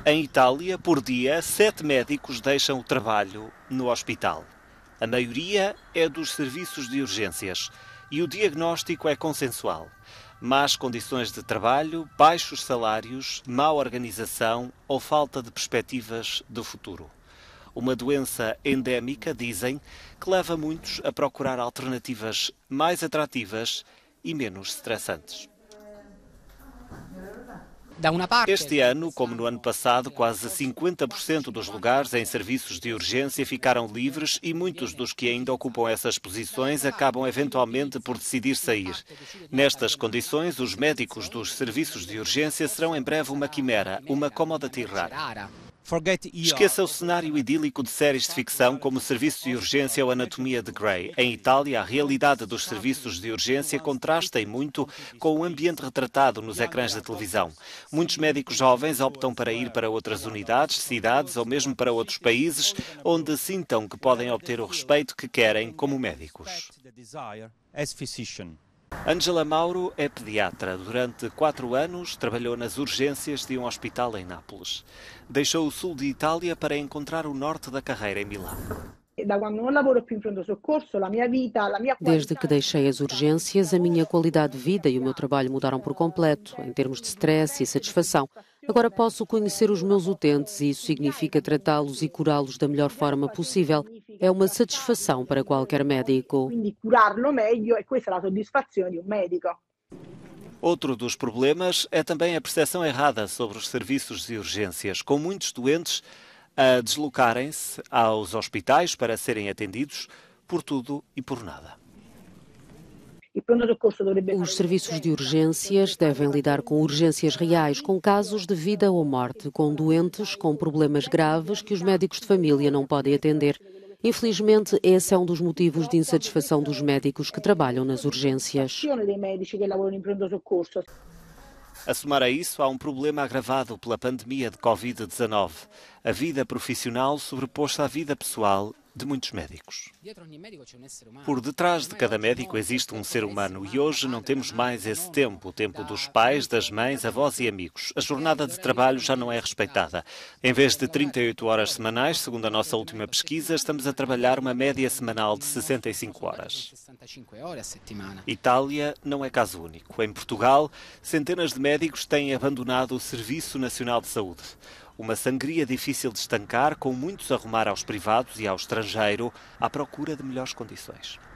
Em Itália, por dia, 7 médicos deixam o trabalho no hospital. A maioria é dos serviços de urgências e o diagnóstico é consensual. Más condições de trabalho, baixos salários, má organização ou falta de perspectivas do futuro. Uma doença endémica, dizem, que leva muitos a procurar alternativas mais atrativas e menos estressantes. Este ano, como no ano passado, quase 50% dos lugares em serviços de urgência ficaram livres e muitos dos que ainda ocupam essas posições acabam eventualmente por decidir sair. Nestas condições, os médicos dos serviços de urgência serão em breve uma quimera, uma commodity rara. Esqueça o cenário idílico de séries de ficção como o Serviço de Urgência ou Anatomia de Grey. Em Itália, a realidade dos serviços de urgência contrasta e muito com o ambiente retratado nos ecrãs da televisão. Muitos médicos jovens optam para ir para outras unidades, cidades ou mesmo para outros países onde sintam que podem obter o respeito que querem como médicos. Angela Mauro é pediatra. Durante 4 anos trabalhou nas urgências de um hospital em Nápoles. Deixou o sul de Itália para encontrar o norte da carreira em Milão. Desde que deixei as urgências, a minha qualidade de vida e o meu trabalho mudaram por completo, em termos de stress e satisfação. Agora posso conhecer os meus utentes e isso significa tratá-los e curá-los da melhor forma possível. É uma satisfação para qualquer médico. Outro dos problemas é também a percepção errada sobre os serviços de urgências, com muitos doentes a deslocarem-se aos hospitais para serem atendidos por tudo e por nada. Os serviços de urgências devem lidar com urgências reais, com casos de vida ou morte, com doentes com problemas graves que os médicos de família não podem atender. Infelizmente, esse é um dos motivos de insatisfação dos médicos que trabalham nas urgências. A somar a isso, há um problema agravado pela pandemia de Covid-19. A vida profissional sobreposta à vida pessoal de muitos médicos. Por detrás de cada médico existe um ser humano e hoje não temos mais esse tempo, o tempo dos pais, das mães, avós e amigos. A jornada de trabalho já não é respeitada. Em vez de 38 horas semanais, segundo a nossa última pesquisa, estamos a trabalhar uma média semanal de 65 horas. Itália não é caso único. Em Portugal, centenas de médicos têm abandonado o Serviço Nacional de Saúde. Uma sangria difícil de estancar, com muitos a rumar aos privados e ao estrangeiro à procura de melhores condições.